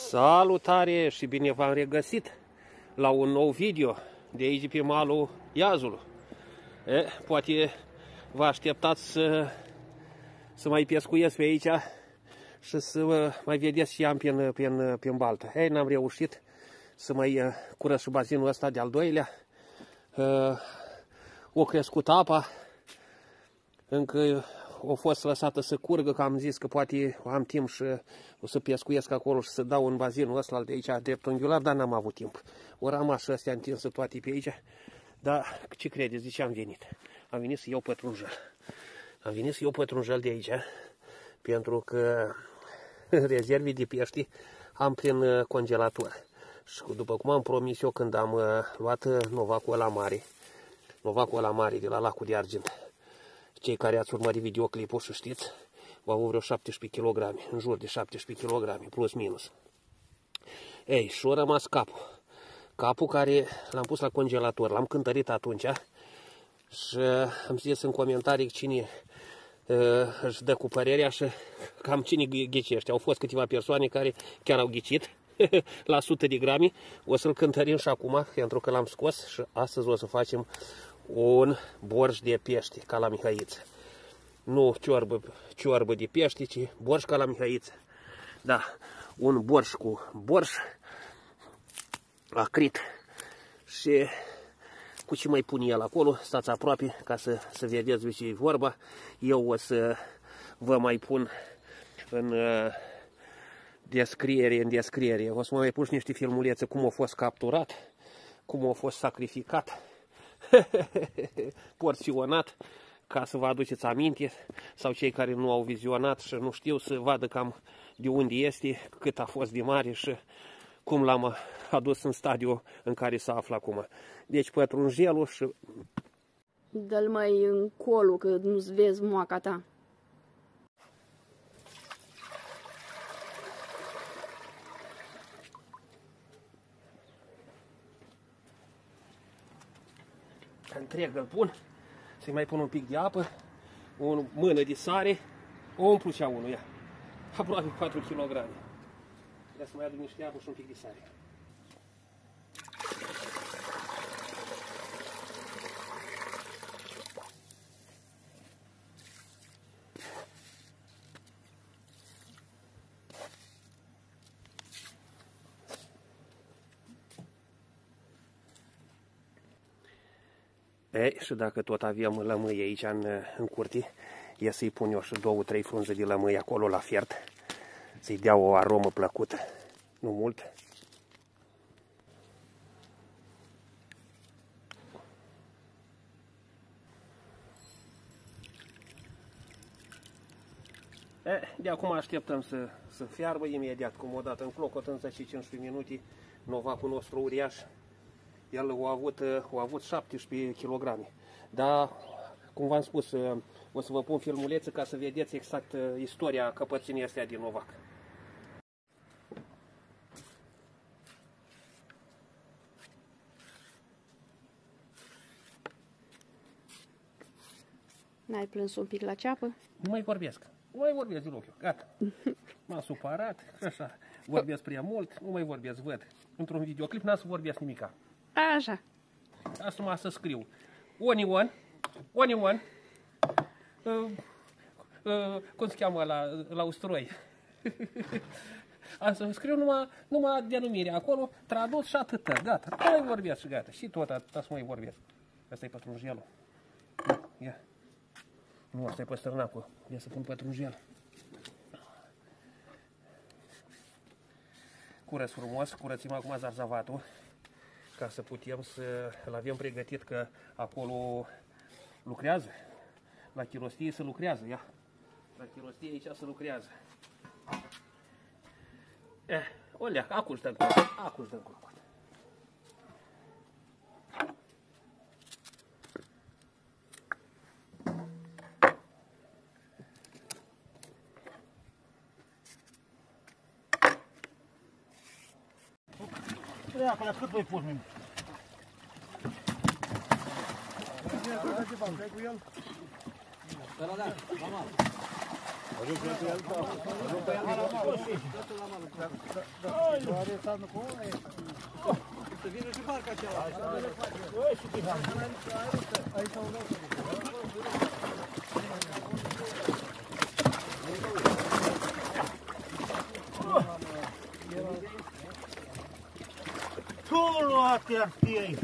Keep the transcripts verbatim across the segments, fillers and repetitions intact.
Salutare și bine v-am regăsit la un nou video de aici pe malul Iazului. E, poate vă așteptați să, să mai pescuiesc pe aici și să mai vedeți și am pe, pe, pe baltă. Ei, n-am reușit să mai curăț și bazinul ăsta de-al doilea. O crescut apa, încă a fost lăsată să curgă, că am zis că poate am timp și o să pescuiesc acolo și să dau în bazinul ăsta de aici dreptunghiular, dar n-am avut timp. O rămas și astea întinsă toate pe aici, dar ce credeți, de ce am venit? Am venit să iau pătrunjel. Am venit să iau pătrunjel de aici, pentru că rezervii de pești am prin congelator. Și după cum am promis eu când am luat novacul ăla mare, novacul ăla mare de la lacul de argint, cei care ați urmărit videoclipul și știți, au avut vreo șaptesprezece kilograme, în jur de șaptesprezece kilograme, plus minus. Ei, și-a rămas capul. Capul care l-am pus la congelator, l-am cântărit atunci și am zis în comentarii cine uh, își dă cu părerea și cam cine ghicește. Au fost câteva persoane care chiar au ghicit la o sută de grame. O să-l cântărim și acum, pentru că l-am scos și astăzi o să facem un borș de pește, ca la Mihăiță. Nu ciorbă, ciorbă de pește, ci borș ca la Mihăiță. Da, un borș cu borș, acrit și cu ce mai pun el acolo, stați aproape ca să, să vedeți de ce e vorba. Eu o să vă mai pun în uh, descriere, în descriere, o să mă mai pun niște filmulețe cum a fost capturat, cum a fost sacrificat, porționat, ca să vă aduceți aminte, sau cei care nu au vizionat și nu știu să vadă cam de unde este, cât a fost de mare și cum l-am adus în stadiul în care se află acum. Deci pătrunjelul și... Dă-l mai încolo, că nu-ți vezi moaca ta. Întreg îl pun, să-i mai pun un pic de apă, o mână de sare, o umplu cea unuia, aproape patru kilograme. Trebuie să mai aduc niște apă și un pic de sare. Ei, și dacă tot avem lămâie aici în, în curte, e să-i pun eu și două, trei frunze de lămâie acolo la fiert, să-i dea o aromă plăcută, nu mult. E, de acum așteptăm să, să fiarbă imediat, cum o dată în clocot, în zece cincisprezece minute, novacul nostru uriaș. El a avut, a avut șaptesprezece kilograme. Dar, cum v-am spus, o să vă pun filmulețe ca să vedeți exact istoria căpățânii astea din novac. N-ai plâns un pic la ceapă? Nu mai vorbesc. Nu mai vorbesc deloc eu. Gata. M-am supărat. Așa. Vorbesc prea mult. Nu mai vorbesc, văd. Într-un videoclip n-am să vorbesc nimica. Așa. Asta numai să scriu. Onion, onion, uh, uh, cum se cheamă la, la usturoi. Asta scriu numai, numai denumirea acolo, tradus și atât. Gata, nu mai vorbesc și gata. Și tot atâta să mai vorbesc. Asta e pătrunjelul. Ia. Nu, asta e păstărnacul. Ia să pun pătrunjel. Curăț frumos, curățim acum zarzavatul, ca să putem să-l avem pregătit, că acolo lucrează. La chirostie se lucrează, ia. La chirostie aici se lucrează. Eh, olea, acu-și dă-n clocot, acu-și dă-n clocot. Ia, acolo, cât voi pus mine? Cu el? Ăla da, normal. Să vină și barca cealaltă. Tu nu ater știi.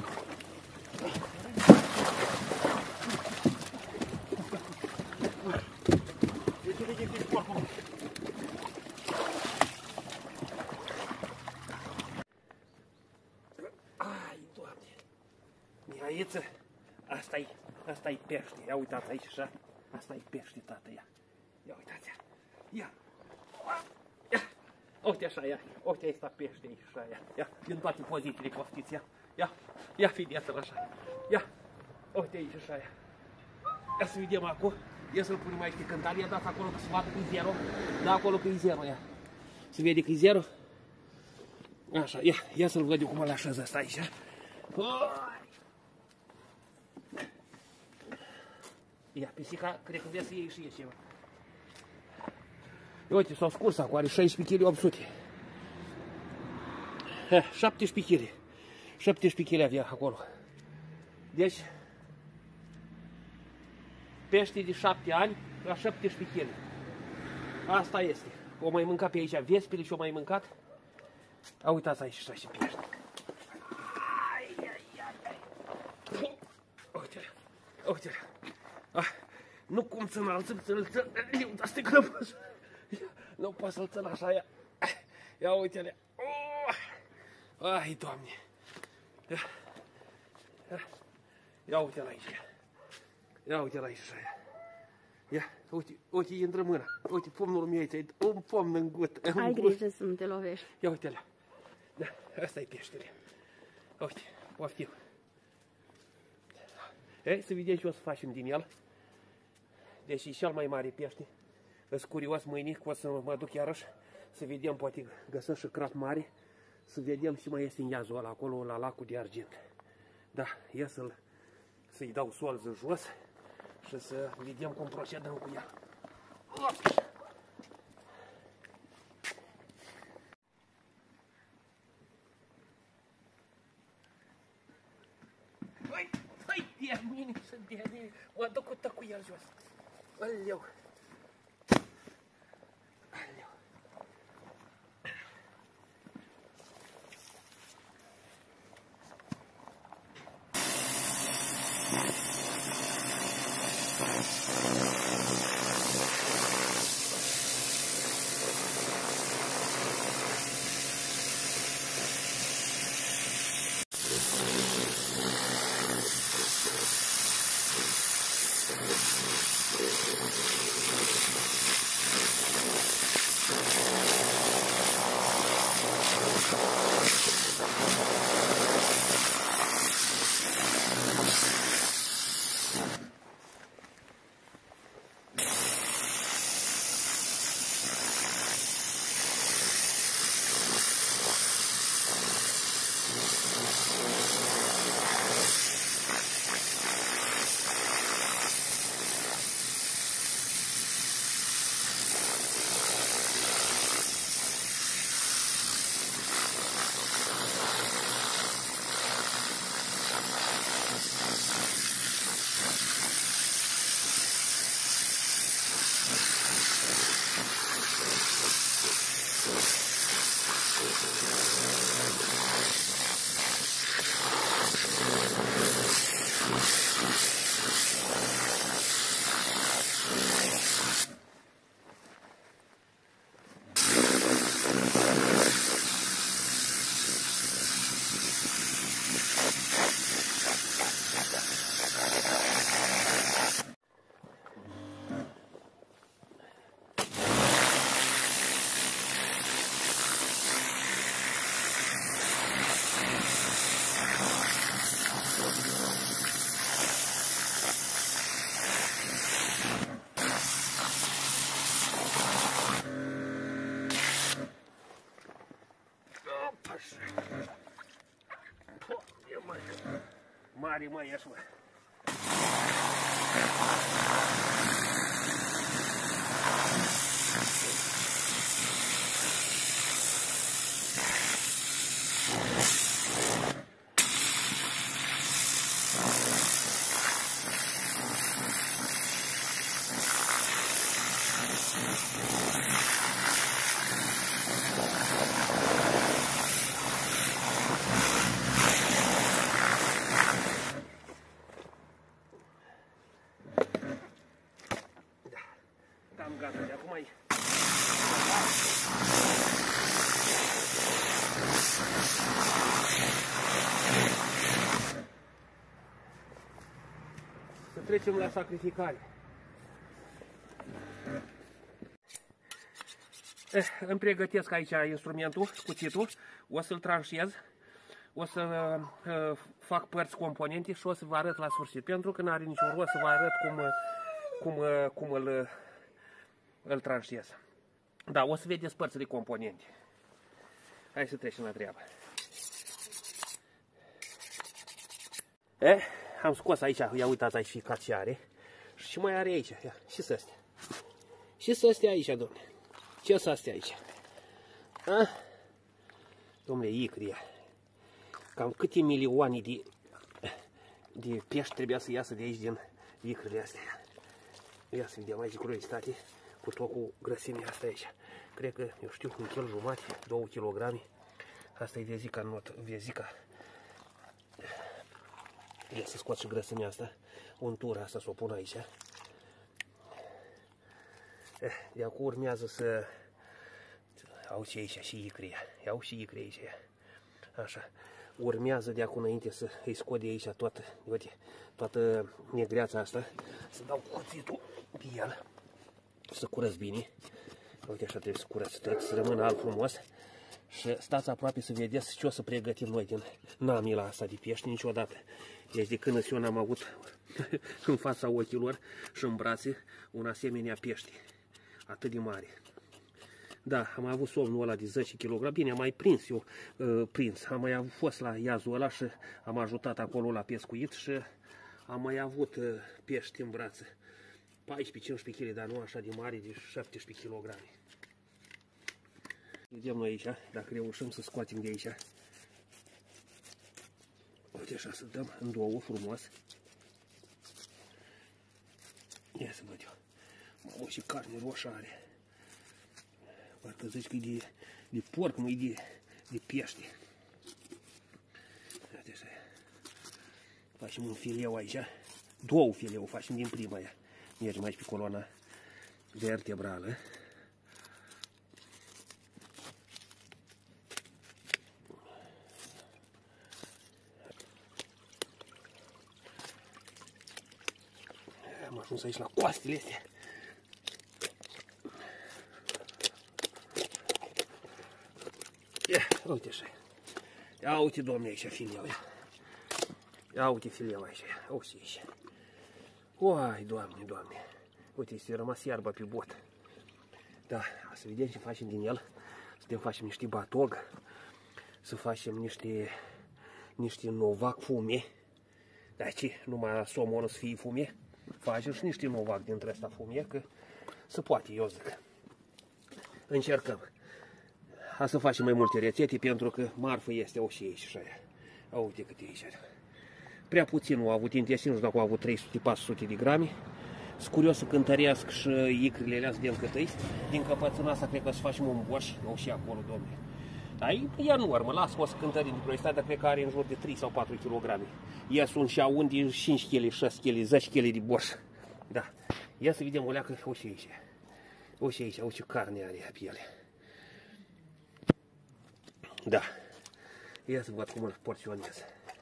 Ai, Doamne! Mihaiță, asta-i, asta-i pește. Ia uitați aici așa. Asta-i pește, tată, ia. Ia uitați, ia. Ia. Uite așa, ia. Uite, asta pește aici, așa, ia. Ia, din toate pozițiile poftiți, ia. Ia, ia, fideți-l așa. Ia, uite aici, așa, ia. Ia să vedem acum. Ia să-l punem aici pe cântare. Ia dați acolo că se vadă că e zero. Da, acolo că e zero, ia. Se vede că e zero? Așa, ia, ia să-l văd eu cum îl așez ăsta aici. Ia, pisica, cred că vrea să iei și e ceva. Uite, s-au scurs acum, are șaisprezece kilograme opt sute. șaptesprezece kilograme. șaptesprezece kilograme avea acolo. Deci, pește de șapte ani la șaptesprezece kilograme. Asta este. O mai mâncat pe aici vespile și o mai mâncat. A, uitați aici așa și pește. Uite-le, uite-le. Ah, nu cum să înalțăm, să-l țin, uitați că nu pot să... Nu pot să-l țin așa, ia. Ia uite-le. Ai, Doamne. Ia, ia uite-l aici. Ia uite-l aici așa, ia. Ia, uite, uite, intră mâna. Uite, pomnul meu aici, un pomn în gut. Ai grijă să nu te lovești. Ia uite-le. Da, asta e peștele. Uite, poftim. Ei, să vedem ce o să facem din el. Deci e cel mai mare pește. Îs curios mâine, că o să mă duc iarăși să vedem, poate găsăm și crap mare, să vedem ce mai este în iazul ăla, acolo la lacul de argint. Da, ia să-l, să-i dau solză jos și să vedem cum procedăm cu ea. Hai, hai, de mine, să de mine, mă duc cu tăcu el jos. Aleu. Aleu. Mare, mă, ieși, mă. trecem la sacrificare. Eh, îmi pregătesc aici instrumentul, cuțitul, o să-l tranșez, o să uh, fac părți componente și o să vă arăt la sfârșit, pentru că n-are niciun rost să vă arăt cum, cum, cum îl, îl tranșez. Da, o să vedeți părțile componente. Hai să trecem la treabă. Eh, am scos aici, ia uitați aici ficat ce are. Și mai are aici, ia, și să astea. Și să astea aici, domne. Ce să astea aici? A? Dom'le, icria. Cam câte milioane de, de pești trebuia să iasă de aici din icrile astea. Ia să vedem aici curiositate cu tot cu grăsimea asta aici. Cred că, eu știu, un kil jumate, două kilograme. Asta e vezica, not, vezica. Ia să scot și grăsimea asta. Untura asta să o pun aici. De acum urmează să... Au și aici și icria. Iau și icria aici. Așa. Urmează de acum înainte să îi scot de aici toată, uite, toată negreața asta. Să dau cuțitul pe el. Să curăț bine. Uite, așa trebuie să curăț tot, să rămână alt frumos. Și stați aproape să vedeți ce o să pregătim noi din namila asta de pești niciodată. Deci de când eu n-am avut în fața ochilor și în brațe un asemenea pește. Atât de mare. Da, am avut somnul ăla de zece kilograme. Bine, am mai prins eu, uh, prins. Am mai fost la iazul ăla și am ajutat acolo la pescuit și am mai avut uh, pești în brațe. paisprezece-cincisprezece kilograme, dar nu așa de mare, de șaptesprezece kilograme. Vedem noi aici, dacă reușim să scoatem de aici. Uite așa, să dăm în două frumos. Ia să văd eu. Mamă, și carne roșie are. Parcă zici că e de, de porc, nu e de, de pește. Uite așa. Facem un fileu aici. Două fileu facem din prima aia. Mergem aici pe coloana vertebrală. Am ajuns aici la coastele astea. Ia, uite așa. Ia uite, domne, aici fileu. Ia, ia uite fileu aici. Ia uite aici. Uai, doamne, doamne. Uite, este rămas iarba pe bot. Da, să vedem ce facem din el. Să ne facem niște batog. Să facem niște, niște novac fume. Dar ce? Numai somonul să fie fume. Facem și niște novac dintre asta fume, că se poate, eu zic. Încercăm. Ha să facem mai multe rețete, pentru că marfă este o și aici și aia. Uite cât e aici. Prea puțin au avut intestin, nu știu dacă au avut trei sute patru sute de grame. Sunt curios să cântăresc și icrile alea din cât din căpățâna asta cred că să facem un boș, nu și acolo, domnule. Dar ea nu urmă, las o să cântări din proiectate, dar cred că are în jur de trei sau patru kilograme. Ia sunt și aun de cinci kilograme, șase kilograme, zece kilograme de boș. Da. Ia să vedem o leacă, o și aici. O și aici, o ce carne are pe ele. Da. Ia să văd cum îl porționez.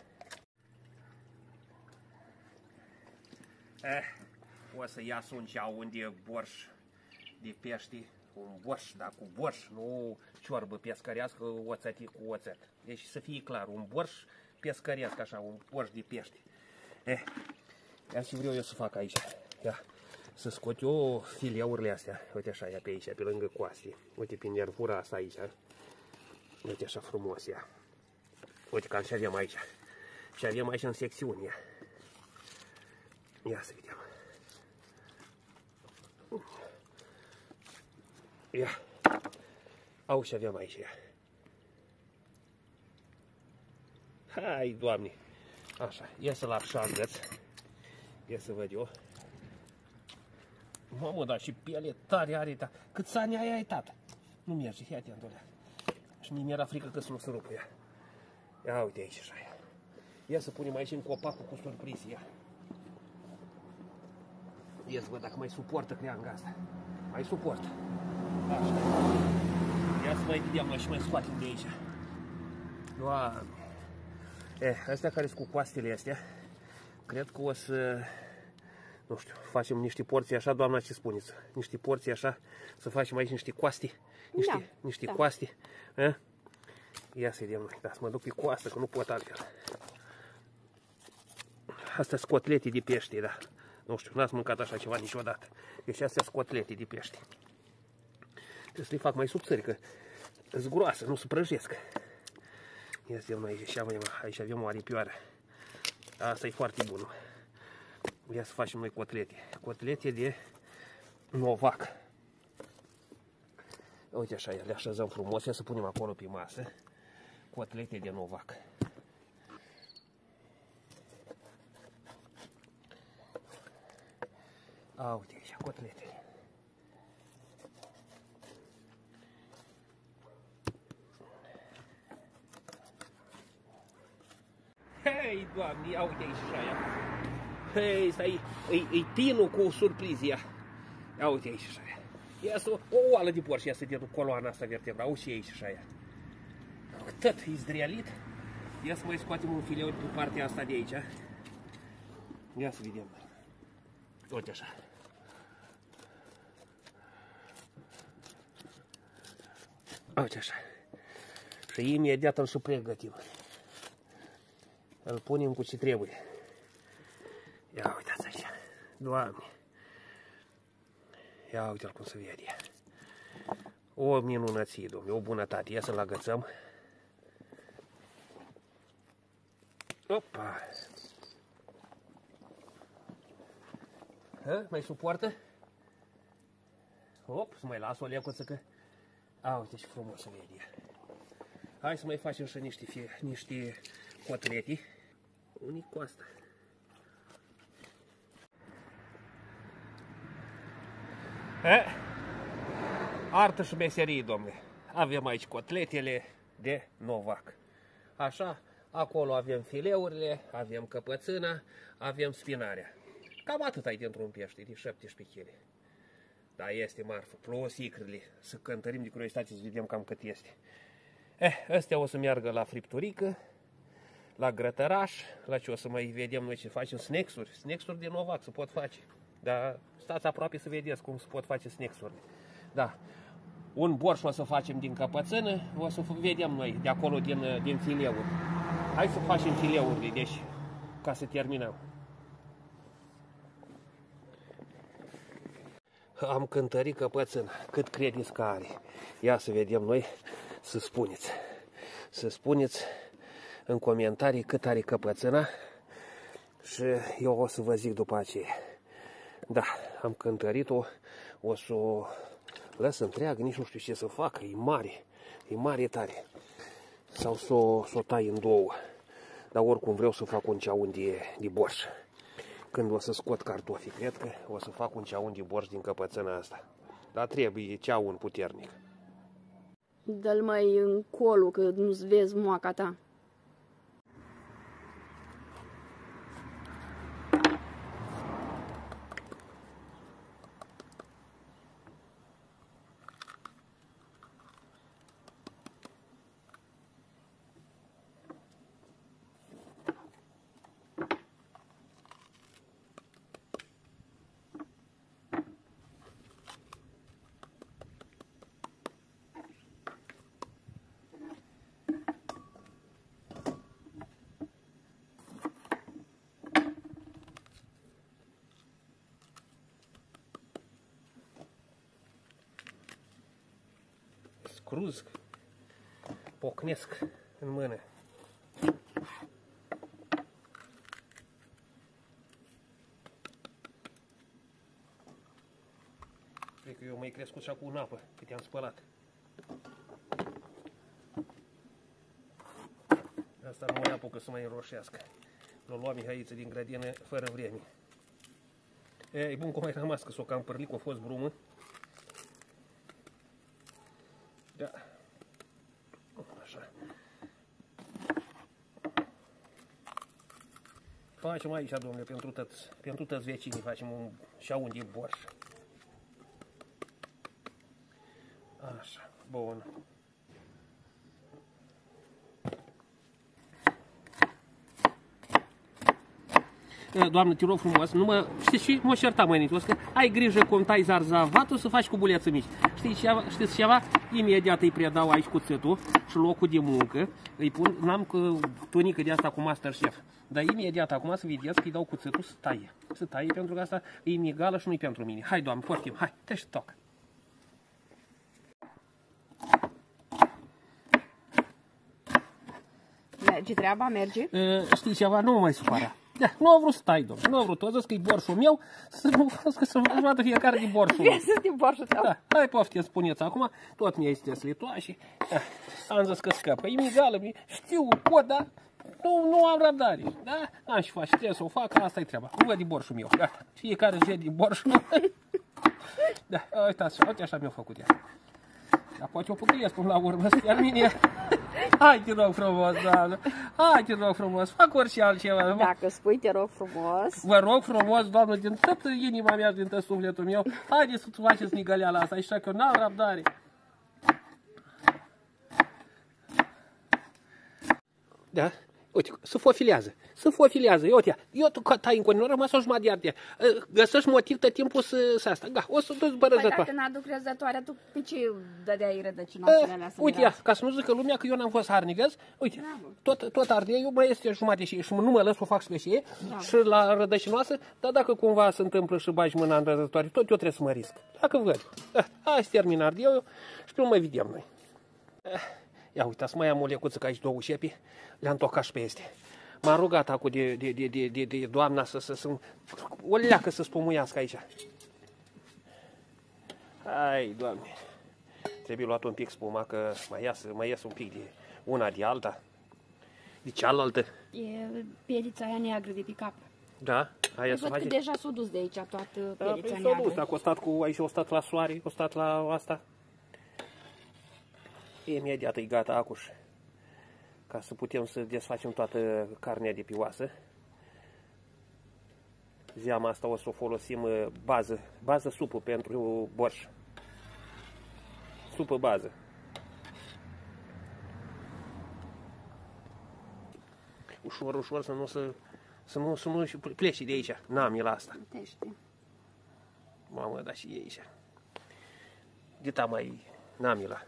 Eh, o să ias un ceaun de borș de pește, un borș, dar cu borș, nu ciorbă pescărească, oțet cu oțet. Deci să fie clar, un borș pescăresc așa, un borș de pește. Eh, ia și vreau eu să fac aici. Ia, să scot eu fileurile astea, uite așa, ia pe aici, pe lângă coaste. Uite pe nervura asta aici. Uite așa frumos ea. Uite că și avem aici. Și avem aici în secțiune. Ia să vedem. Ia. Au și avem aici ea. Hai, Doamne. Așa, ia să-l așagăț. Ia să văd eu. Mamă, dar și piele tare are, ta. Câți ani ai ai, tată? Nu merge, fii atent, olea. Și mie mi-era frică că să nu se rupă ea. Ia uite aici așa ea. Ia să punem aici în copacul cu surprize, ia. Ia să văd dacă mai suportă creanga asta. Mai suportă. Așa. Ia să mai vedem, mai și mai scoatem de aici. Doamne. Eh, astea care sunt cu coastele astea, cred că o să, Nu știu, facem niște porții așa, doamna, ce spuneți? Niște porții așa, să facem aici niște coasti, niște, Da, niște da. coasti. A? Ia să vedem noi, da, să mă duc pe coastă, că nu pot altfel. Astea sunt cotlete de pește, da. Nu știu, n-ați mâncat așa ceva niciodată. Deci astea sunt cotlete de pește. Trebuie să le fac mai subțări, că sunt groasă, nu se prăjesc. Ia să vedem noi aici, avem, aici avem o aripioară. Asta e foarte bună. Ia să facem noi cotlete. Cotlete de novac. Uite așa, le așezăm frumos, ia să punem acolo pe masă. Cotlete de novac. A, uite aici, cotletele. Hei, Doamne, ia uite aici și aia. Hei, stai, e, e tinul cu surprizia. Ia uite aici și aia. Ia să, o oală de porc, ia să dedu coloana asta vertebra, uite aici și aia. Tot e zdrealit. Ia să mai scoatem un fileu pe partea asta de aici. Ia să vedem. Uite așa. Uite așa. Și imediat îl și pregătim. Îl punem cu ce trebuie. Ia uitați aici. Doamne. Ia uite-l cum se vede. O minunăție, domnule, o bunătate. Ia să-l agățăm. Opa. Hă? Mai suportă? Op, să mai las o leacuță că... A, uite ce frumos se vede. Hai să mai facem și niște, fie, niște cotlete. Unii cu asta. E? Artă și meserie, domnule. Avem aici cotletele de novac. Așa, acolo avem fileurile, avem căpățâna, avem spinarea. Cam atât ai dintr-un pește, de șaptesprezece kilograme. Da, este marfă. Plus icrele. Să cântărim de curiozitate să vedem cam cât este. Eh, astea o să meargă la fripturică, la grătăraș, la ce o să mai vedem noi ce facem, snacks-uri. Snacks-uri de novac se pot face. Dar stați aproape să vedeți cum se pot face snacks-urile. Da. Un borș o să facem din căpățână, o să vedem noi de acolo din, din fileuri. Hai să facem fileurile, deci, ca să terminăm. Am cântărit căpățână. Cât credeți că are? Ia să vedem noi, să spuneți. Să spuneți în comentarii cât are căpățâna și eu o să vă zic după aceea. Da, am cântărit-o, o să o lăs întreagă, nici nu știu ce să fac, e mare, e mare tare. Sau să o, să o tai în două, dar oricum vreau să fac un ceaun de, de borș. Când o să scot cartofii, cred că o să fac un ceaun de borș din căpățâna asta. Dar trebuie ceaun puternic. Dă-l mai încolo, că nu-ți vezi moaca ta. Scruz, pocnesc în mână. Cred că eu mai crescut și acum în apă, că te-am spălat. Asta nu mai apucă să mai înroșească. L-o lua Mihaiță din grădină fără vreme. E, e bun cum ai rămas, că s-o cam părlit, că a fost brumă. Da. Așa. Facem aici, domnule, pentru toți, pentru toți vecinii, facem un șaun de borș. Așa, bun. doamnă, te rog frumos, nu mă, știți și mă certa mai înainte, că ai grijă cum tai zarzavatul să faci cu buleță mici. Știți ceva? Știți ceva? Imediat îi predau aici cuțitul și locul de muncă, îi pun, n-am că tunică de asta cu Masterchef, dar imediat acum să vedeți că îi dau cuțitul să taie. Să taie pentru că asta e inegală și nu-i pentru mine. Hai, doamnă, portim, hai, te și toc. Merge treaba, merge? E, știi ceva? Nu mă mai supăra. Da, nu au vrut să tai, domnule, nu au vrut. O zis că e borșul meu, să nu că să vadă fiecare din borșul meu. Să din borșul tău. Da, hai poftim, spuneți acum, tot mi-ai zis litoașii. Da, am zis că scapă. E migală, știu, pot, dar nu, nu am răbdare. Da, am și faci, trebuie să o fac, asta e treaba. Nu văd din borșul meu. Da, fiecare zi din borșul meu. Da, uitați, uite așa mi-a făcut ea. Dar poate o puteți până la urmă să termine. Hai, te rog frumos, doamnă. Hai, te rog frumos, fac orice altceva. Dacă spui, te rog frumos. Vă rog frumos, doamnă, din toată inima mea, din tot sufletul meu, haideți să faceți nigăleala asta, așa că eu n-am răbdare. Da? Uite, se fofilează, se fofilează, uite, eu tu tai în continuare, rămas o jumătate de arte. Găsești motiv tot timpul să, să asta. Ga, o să duci bărăzătoare. Păi dacă n-aduc răzătoarea, tu pe ce dădeai rădăcinoasele alea să Uite, ia, ca să nu zică lumea că eu n-am fost harnigăs, uite, tot, tot ardeiul mai este jumătate și, și nu mă lăs să o fac și pe și ei, da. Și la rădăcinoasă, dar dacă cumva se întâmplă și bagi mâna în răzătoare, tot eu trebuie să mă risc. Dacă văd. Da, hai să termin ardeiul și nu mai vedem noi. Ia uitați, mai am o lecuță ca aici două șepi, le-am tocat și pe este. M-am rugat acum de, de, de, de, de, de doamna să, să, să o leacă să spumuiască aici. Hai, Doamne, trebuie luat un pic spuma, că mai iasă, mai iasă un pic de una de alta, de cealaltă. E piedița aia neagră de pe cap. Da? Aia să Văd face? că deja s-a dus de aici toată Da, piedița păi neagră. s-a dus, dacă o stat cu, aici o stat la soare, o stat la asta. Imediat e gata acuș, ca să putem să desfacem toată carnea de pe oasă. Zeama asta o să o folosim bază, bază supă pentru borș. Supă bază. Ușor, ușor să nu să, să nu, să nu pleci de aici. N-am el asta. Tește. Mamă, da și e aici. Dita mai n-am el.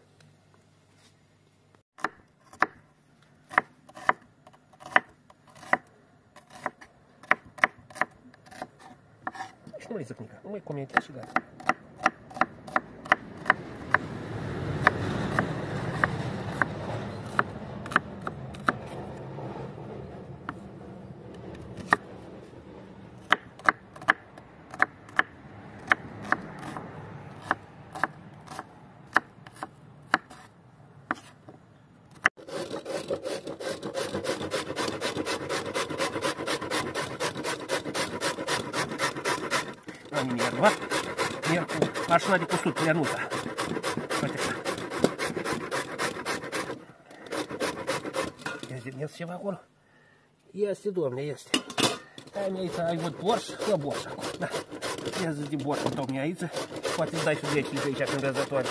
Nu mai zic nică, nu mai comentez și gata. Am mierda, mier cu mașina de cusut, Ianuța. Uite așa. Este ceva acolo? Este, domne, este. Hai, aici ai văd borș, fă borș acolo. Da. Ia zi din borșul tău, aici. Poate îți dai și zece de aici când răzătoare.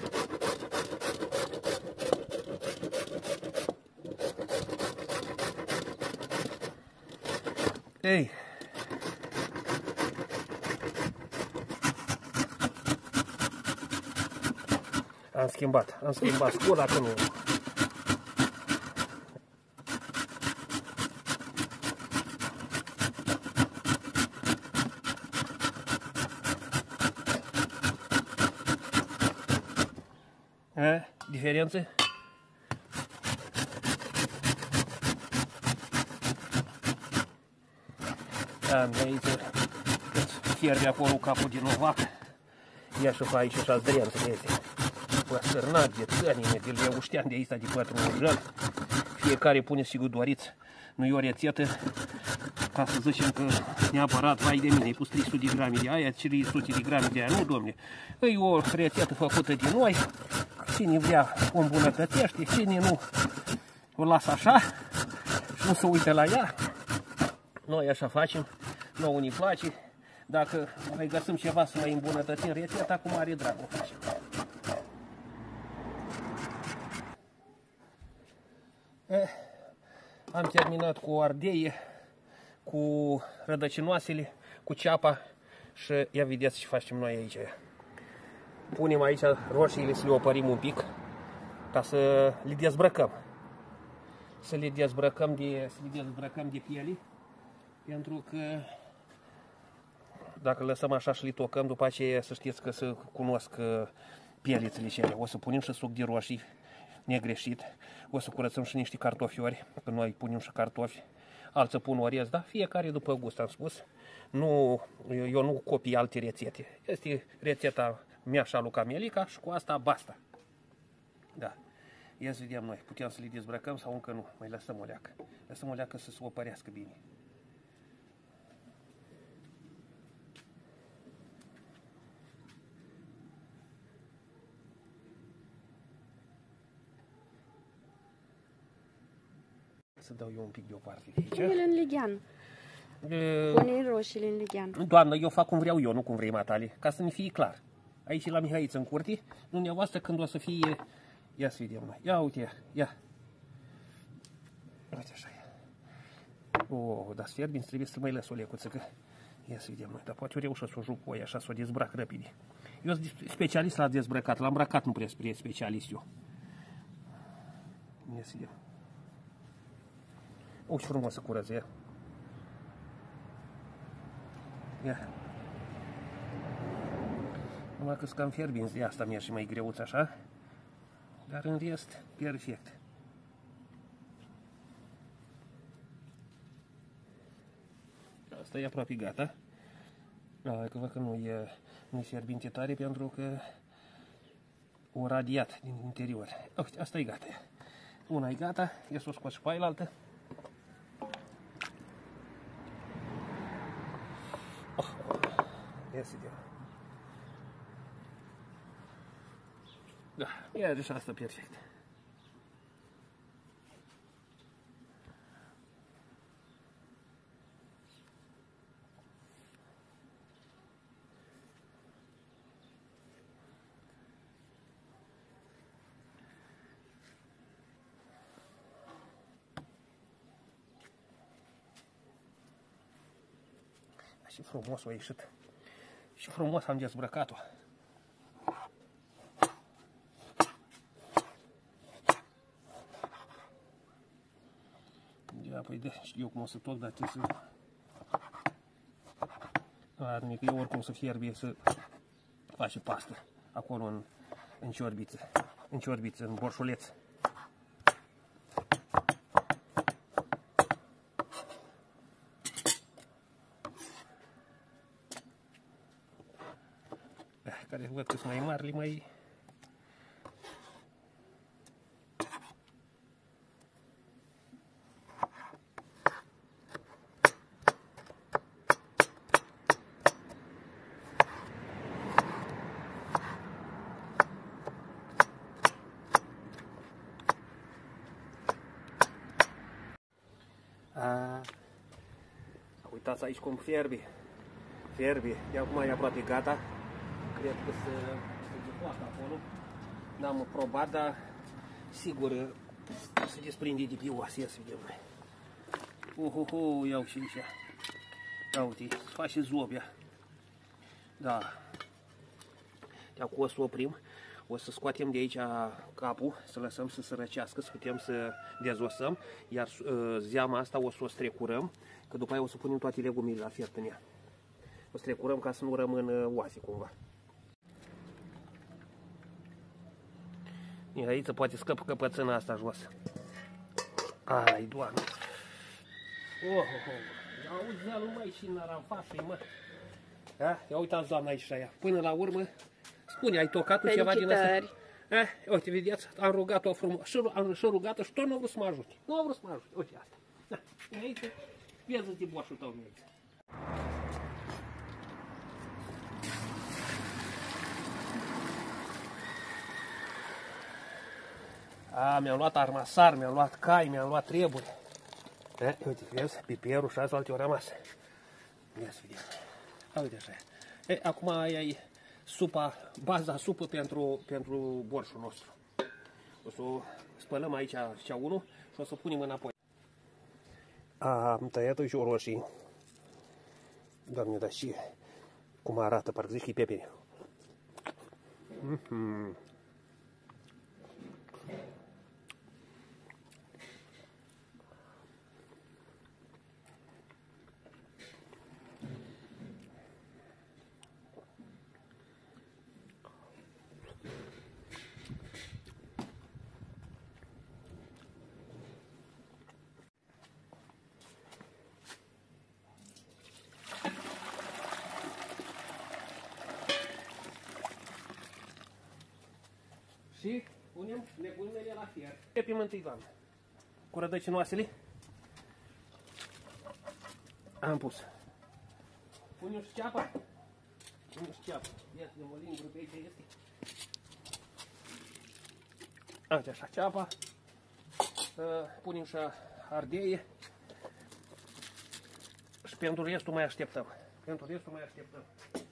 Ei. Am schimbat, am schimbat scola că nu. A, diferență? Am de aici, cât fierbe acolo capul din ovac, ia și fa aici așa zdrență de este. Sărnat de țănine, de leuștean de aici, de pătrul jăl. Fiecare pune sigur doriți. Nu e o rețetă ca să zicem că neapărat, vai de mine, ai pus trei sute de grame de aia, trei sute de grame de aia. Nu, domne, e o rețetă făcută de noi. Cine vrea o îmbunătățește, cine nu o lasă așa și nu se uită la ea. Noi așa facem, nouă ne place. Dacă mai găsim ceva să mai îmbunătățim rețeta, cu mare drag o facem. Eh, am terminat cu o ardei, cu rădăcinoasele, cu ceapa și ia vedeți ce facem noi aici. Punem aici roșiile să le opărim un pic ca să le dezbrăcăm. Să le dezbrăcăm de, să le dezbrăcăm de piele, pentru că dacă lăsăm așa și le tocăm, după aceea să știți că se cunosc pielițele cele. O să punem și suc de roșii negreșit, o să curățăm și niște cartofiori, că noi punem și cartofi, alții pun orez, da? Fiecare după gust, am spus. Nu, eu nu copii alte rețete. Este rețeta mea și a lui Camelica și cu asta basta. Da. Ia să vedem noi, putem să le dezbrăcăm sau încă nu, mai lăsăm o leacă. Lăsăm o leacă să se opărească bine. Să dau eu un pic deoparte de aici. Pune-le în lighean. Pune roșiile în lighean. Doamnă, eu fac cum vreau eu, nu cum vrei matale, ca să ne fie clar. Aici la Mihaiță în curte, dumneavoastră când o să fie... Ia să vedem noi. Ia uite, ia. Uite așa e. O, dar sfierbin, trebuie să mai lăs o lecuță, că... Ia să vedem noi, dar poate eu reușesc să o juc cu oia, așa, să o dezbrac repede. Eu sunt specialist la dezbrăcat, la îmbrăcat nu prea sunt specialist eu. Ia să vedem. O, ce frumos să curăță, ia. Ia. Numai că-s cam fierbinți, de asta merge mai greuț așa. Dar în rest, perfect. Asta e aproape gata. Da, că văd că nu e, nu e fierbinte tare pentru că o radiat din interior. Uite, asta e gata. Una e gata, e să o scoți pe ailaltă. Oh, ia să vedem. Da, ia deci asta perfect. Și frumos a ieșit. Și frumos am dezbrăcat-o. Ia, păi de, știu cum o să toc, dar trebuie să... Arnic, eu oricum să fierbe, să face pastă acolo în, în ciorbiță, în ciorbiță, în borșuleț. Care văd că sunt mai mari, mai... A, uitați aici cum fierbe. Fierbe. De acum e aproape gata. Cred că se, se poate acolo. N-am probat, dar sigur se desprinde de pe oase. Ia să vedem noi. Uhuhu, iau și aici. Ia uite, se face zobia. Da. De acum o să oprim. O să scoatem de aici capul, să lăsăm să se răcească, să putem să dezosăm, iar uh, zeama asta o să o strecurăm, că după aia o să punem toate legumile la fiert în ea. O strecurăm ca să nu rămână oase cumva. Iar aici poate scăpă căpățâna asta jos. Ai, Doamne! Oh, oh, oh. Auzi, zalul mai și narafașii, mă! Da? Ia uitați, doamna, aici și aia. Până la urmă, spune, ai tocat ceva din asta? Eh, uite, vedeți, am rugat-o frumos. Și am și rugat-o și tot nu a vrut să mă ajute. Nu a vrut să mă ajute. Uite asta. Da. Aici, vezi-te boșul tău aici. A, mi-am luat armasar, mi-am luat cai, mi-am luat treburi. Eh, uite, vezi, piperul și alte au rămas. Ia să vedem. A, uite așa. E, acum aia e supa, baza supă pentru, pentru borșul nostru. O să o spălăm aici cea unu și o să o punem înapoi. Am tăiat-o și o roșii. Doamne, dar și cum arată, parcă zici că e pepene. Mm-hmm. Și punem legumele la fier. Pepim întâi, Doamne. Cu rădăcinoasele. Am pus. Punem și ceapa. Punem și ceapa. Ia să mă lingură pe aici este. Aici așa ceapa. Punem și ardei. Și pentru restul mai așteptăm. Pentru restul mai așteptăm.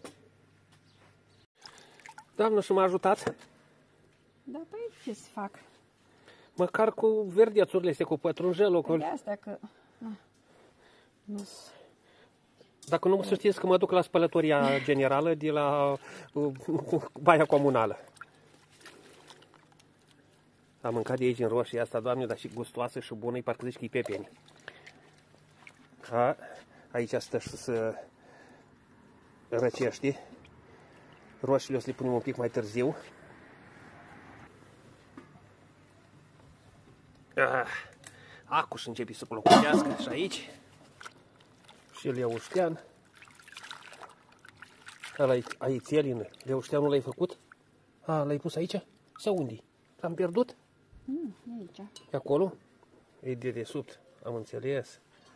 Doamnă, și m-a ajutat. Da, păi ce să fac? Măcar cu verdețurile astea, cu pătrunjelul. Cu... De astea că... Na, nu Dacă nu să știți că mă duc la spălătoria generală de la uh, baia comunală. Am mâncat de aici în roșii asta, Doamne, dar și gustoasă și bună, e parcă zici că e pepeni. A, aici stă și să răcește. Roșiile o să le punem un pic mai târziu. Ah, acu și începe să clocotească și aici. Și leuștean. Ăla-i aițelină. Leușteanul l-ai făcut? A, l-ai pus aici? Sau unde? L-am pierdut? Mm, aici. E acolo? E de desubt, am înțeles.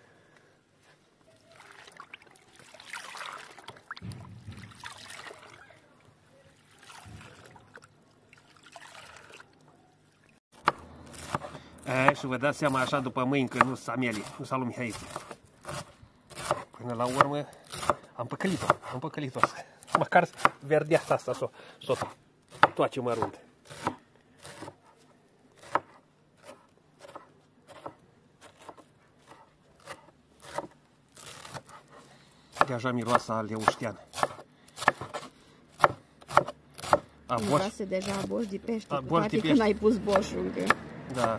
E, și vă dați seama așa după mâini că nu s-a Amelie, nu s-a lui Mihaiță. Până la urmă am păcălit-o, am păcălit-o. Măcar verdeața asta s-o s-o toace mărunt. Deja miroasa a leuștean. A boș. Miroase deja boș de pește, A, cu boș de toate pește. când ai pus boșul încă. Da.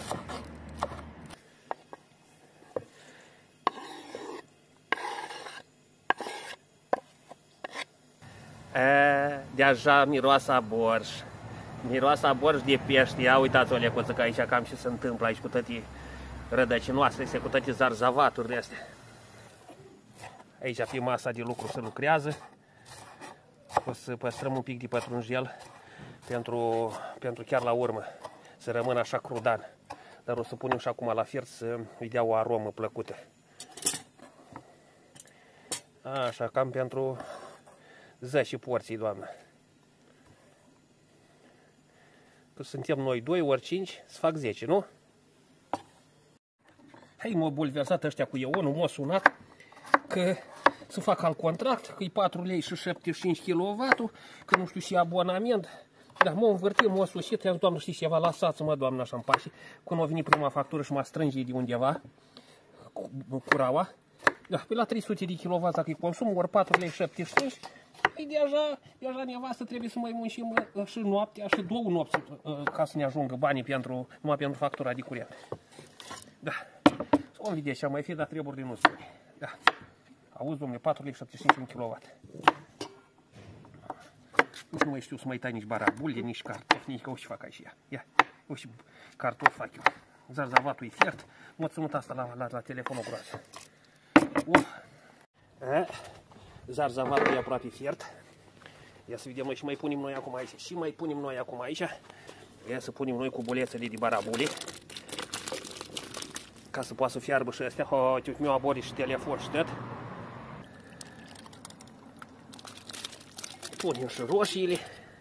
E, deja miroasa a borș. Miroasa a borș de pește. Ia uitați-o, lecuță, că aici cam ce se întâmplă aici cu toate rădăcinoasele, cu toate zarzavaturile astea. Aici fi masa de lucru se lucrează. O să păstrăm un pic de pătrunjel pentru, pentru chiar la urmă. Să rămână așa crudan. Dar o să punem și acum la fiert să îi dea o aromă plăcută. Așa, cam pentru zece porții, Doamnă. Că suntem noi doi ori cinci, să fac zece, nu? Hai, m-au bulversat ăștia cu ionul, m-au sunat că să fac alt contract, că e patru lei și șaptezeci și cinci kilowatt, că nu știu și abonament. Dar m-au învârtit, m-au sușit, i-am zis, Doamnă, știți ceva, lăsați-mă, Doamnă, așa-mi pași. Când a venit prima factură și m-a strânge de undeva, cu, cu raua, da, pe la trei sute de kilowatt dacă îi consum, ori patru lei șaptezeci și cinci, păi deja, deja nevastă trebuie să mai muncim și noaptea și două nopți ca să ne ajungă banii pentru, numai pentru factura de curent. Da, o vedeți ce mai fi, dar treburile nu spune. Da. Auzi, domnule, patru lei șaptezeci și cinci un kilowatt. Nu mai știu să mai tai nici barabule, nici cartofi, nici că o și fac aici. Ia, o și cartofi fac eu. Zarzavatul e fiert, m-a ținut asta la, la, la telefonul groasă. Uh. Zarzavatul e aproape fiert. Ia să vedem noi și mai punem noi acum aici. Și mai punem noi acum aici. Ia să punem noi cu bulețele de barabule. Ca să poată să fiarbă și astea. Ho, tu mi-au abori și telefon și tot. Punem și roșiile.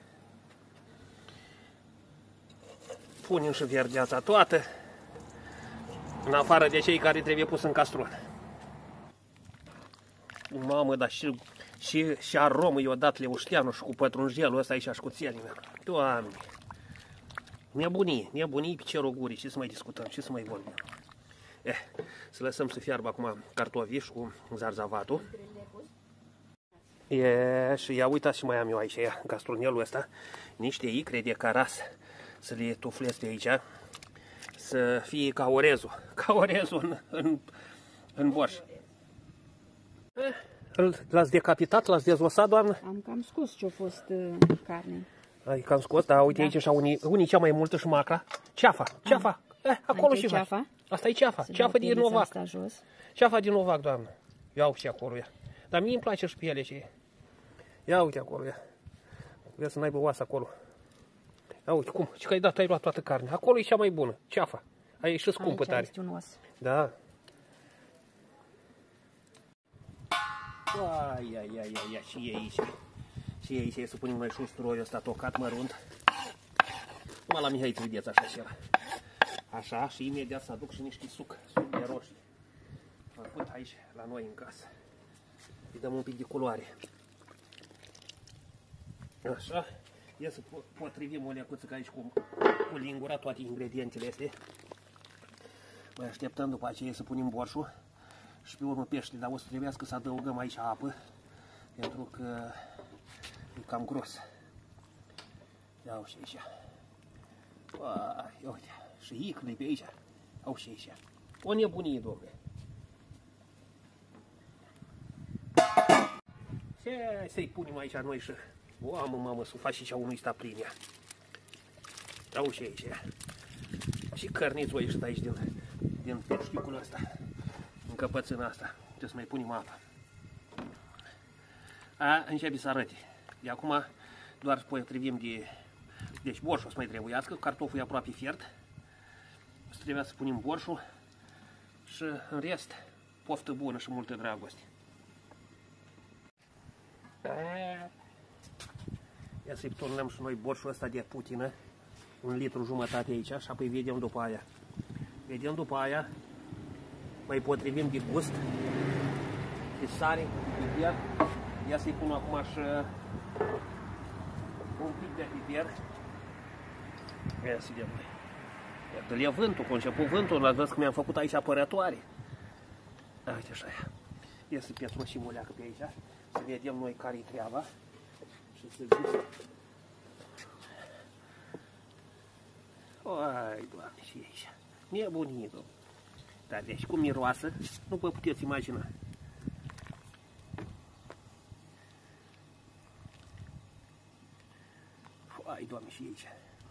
Punem și verdeața toată. În afară de cei care trebuie pus în castrol. Mamă, dar și, și, și aromă i-o dat leușteanul și cu pătrunjelul ăsta aici și cu țelină. Doamne! Nebunie, nebunie pe cerul gurii. Ce să mai discutăm, ce să mai vorbim. Eh, să lăsăm să fiarbă acum cartofiș cu zarzavatul. E, și ia uitați și mai am eu aici, ia, gastronielul ăsta, niște icre de caras, să le tuflesc pe aici, să fie ca orezul, ca orezul în, în, în borș. L-ați decapitat, l-ați dezosat, doamnă? Am cam scos ce-a fost uh, carne. Ai cam scos, da, uite Da. aici așa unii, unii cea mai multă și macra. Ceafa, ceafa, eh, acolo Aici și e ceafa. ceafa? Asta e ceafa, Să ceafa dau din pielița novac. asta jos. Ceafa din novac, doamnă. Ia uite acolo, ia. Dar mie îmi place și piele ce e. Ia uite acolo, ia. Vrea să n-aibă oasă acolo. Ia uite cum, și că ai dat, ai luat toată carnea. Acolo e cea mai bună, ceafa. Aia e și scumpă Aici tare. este un os. Da. Ai, ai, ai, ai, ai, și e aici. Și e aici, e să punem noi și usturoiul ăsta tocat mărunt. Numai la Mihai îți vedeți așa și el. Așa, și imediat să aduc și niște suc, suc de roșii. Făcut aici, la noi în casă. Îi dăm un pic de culoare. Așa. Ia să potrivim o leacuță aici cu, cu lingura, toate ingredientele astea. Mai așteptăm după aceea să punem borșul și pe urmă pește, dar o să trebuiască să adăugăm aici apă, pentru că e cam gros. Ia și aici. Uai, uite, și icrele pe aici. Au și aici. O nebunie, domnule. Să-i punem aici noi și... Mamă, mamă, să faci și cea unui sta plin ea. Au și aici. Și cărnițul a ieșit aici din, din peșticul ăsta. În căpățâna asta. Trebuie să mai punem apă. A, începe să arăte. De acum doar potrivim de... Deci borșul o să mai trebuiască, cartoful e aproape fiert. O să trebuia să punem borșul și în rest poftă bună și multă dragoste. Ia să-i turnăm și noi borșul ăsta de putină, un litru jumătate aici și apoi vedem după aia. Vedem după aia, mai potrivim de gust, de sare, de piper. Ia să-i pun acum și un pic de piper. Ia să vedem. Iată-le vântul, că a început vântul, l-ați văzut că mi-am făcut aici apărătoare. Uite așa. Ia să petrușim o leacă pe aici, să vedem noi care-i treaba. Și să zic. Ai, Doamne, și aici. Nebunie, domnule. Dar deci cum miroasă, nu vă puteți imagina. Ai, Doamne, și aici.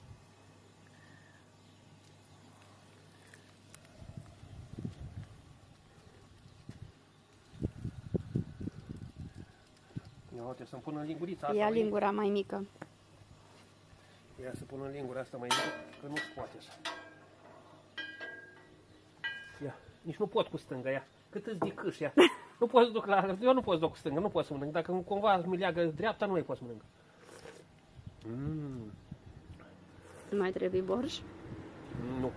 Ia uite, să-mi pun în lingurița asta. Ia lingura mai mică. Ia să pun în lingura asta mai mică, că nu se poate așa. Ia, nici nu pot cu stânga, ia. Cât îți de câș, ia. Nu pot să duc la... Eu nu pot să duc cu stânga, nu pot să mănânc. Dacă cumva mi leagă dreapta, nu mai pot să mănânc. Mm. Nu mai trebuie borș? Nu. Nu.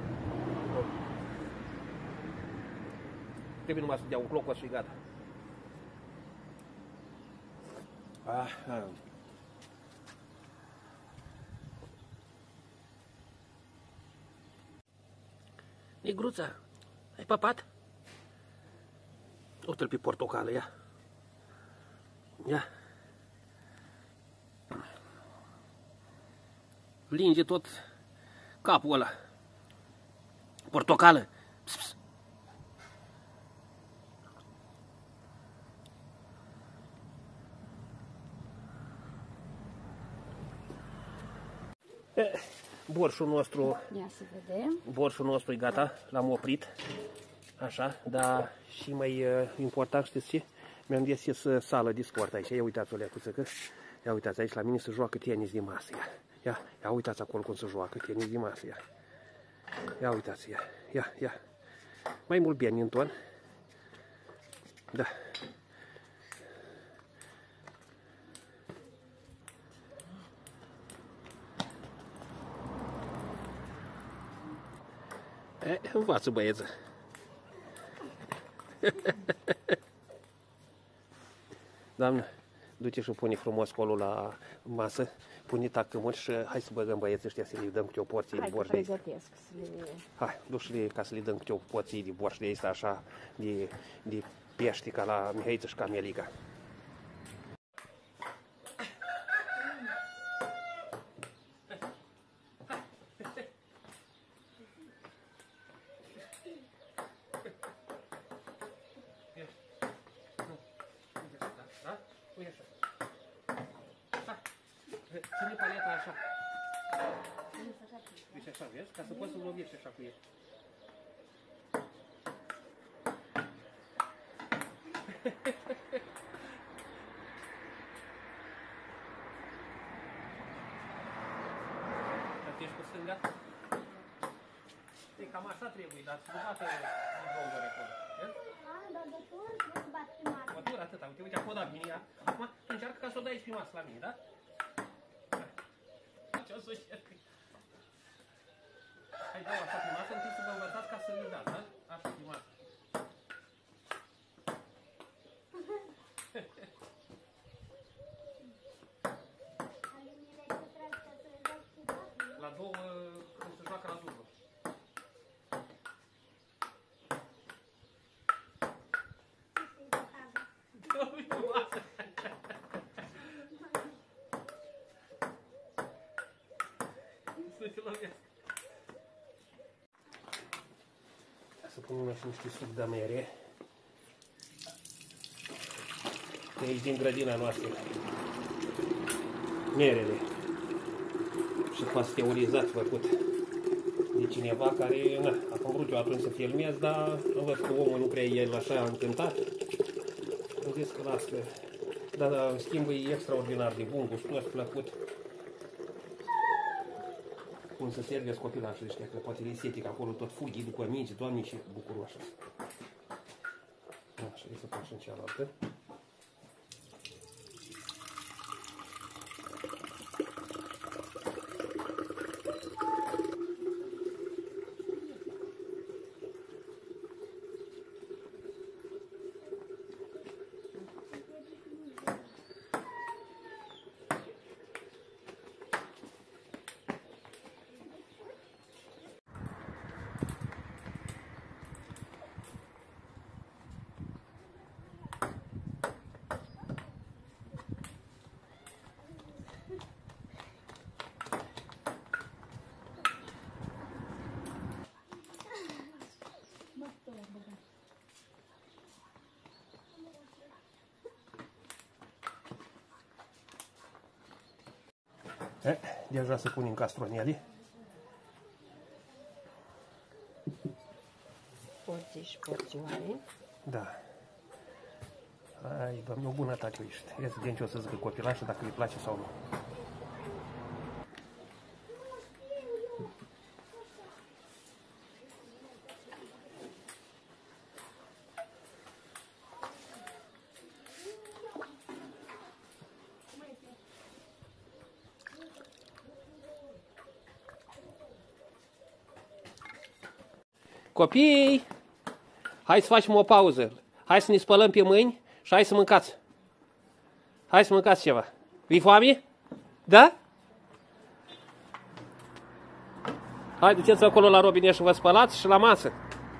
Trebuie numai să dea un clocot și gata. Ah, ah. Negruța, ai papat? Uite-l pe portocală, ia. Ia. Linge tot capul ăla. Portocală. Pss, pss. Borșul nostru, Ia să vedem. borșul nostru e gata, l-am oprit, așa, dar și mai uh, important, știți ce? Mi-am deschis uh, sală de sport aici, ia uitați o leacuță, că, ia uitați aici, la mine se joacă tenis de masă, ia, ia, ia uitați acolo cum se joacă tenis de masă, ia, ia uitați, ia, ia, ia, mai mult badminton, da. E, învață băieță. Doamnă, Du-te și pune frumos colul la masă, pune tacâmuri și hai să băgăm băieții ăștia să le dăm câte o porție Hai de borș că de aici. pregătesc să le... Hai, du-și ca să le dăm câte o porție de borș de aici, așa, de, de pești ca la Mihăiță și ca Melica. Ține paleta așa. Deci așa, vezi? Ca să poți să-l lovești așa cu el. Atingi cu stânga? E cam așa trebuie, dar să nu bată gongore acolo. Vezi? Dar de tur, nu se bat prima dată. Mă dur atâta, uite, uite, a podat bine ea. Acum încearcă ca să o dai aici prima la mine, da? Ce o să încerc? Hai, dau așa prima dată, întâi să vă învățați ca să îi dați, da? Așa prima dată. La două, când se joacă la dublă. Să punem și niște suc de mere. De aici din grădina noastră. Merele. Și pasteurizat făcut de cineva care, na, am vrut eu atunci să filmez, dar am văzut că omul nu prea e așa încântat. Am zis că las că, dar da, în schimb e extraordinar de bun, gustos, plăcut. Cum să servesc copilașul ăștia, că poate e setic acolo, tot fughii după mici, doamne, și bucuroși. Așa, e să pun și în cealaltă. E, deja să punem castronele. Porții și porțioane. Da. Ai, doamne, o bunătate ești. Ia să vedem ce o să zică copilașul, dacă îi place sau nu. Copii, hai să facem o pauză. Hai să ne spălăm pe mâini și hai să mâncați. Hai să mâncați ceva. Vi foame? Da? Hai, duceți acolo la robinet și vă spălați și la masă.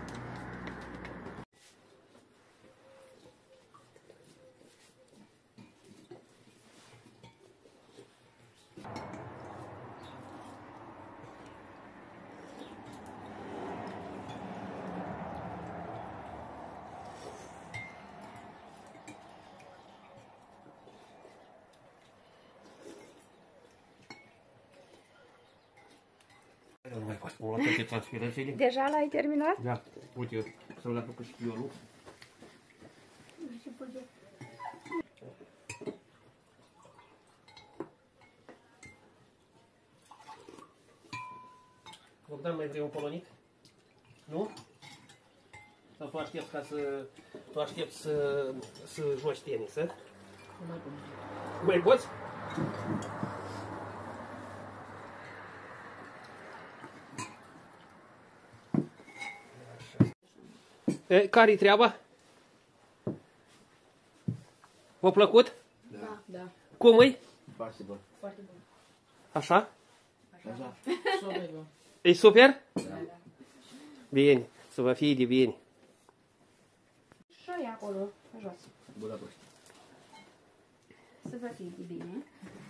Nu mai poți lua toate transferările. Deja l-ai terminat? Da, uite, să-l apucă și pionul. Bogdan, mai vrei un polonic? Nu? Sau tu aștepți ca să... Tu aștepți să, să joci tenis, a? Mai poți? E, care-i treaba? V-a plăcut? Da. Da. Cum e? Foarte bun. Foarte bun. Așa? Așa. Super bun. E super? Da, da. Bine, să vă fie de bine. Și e acolo, jos. Budapest. Să vă fie de bine.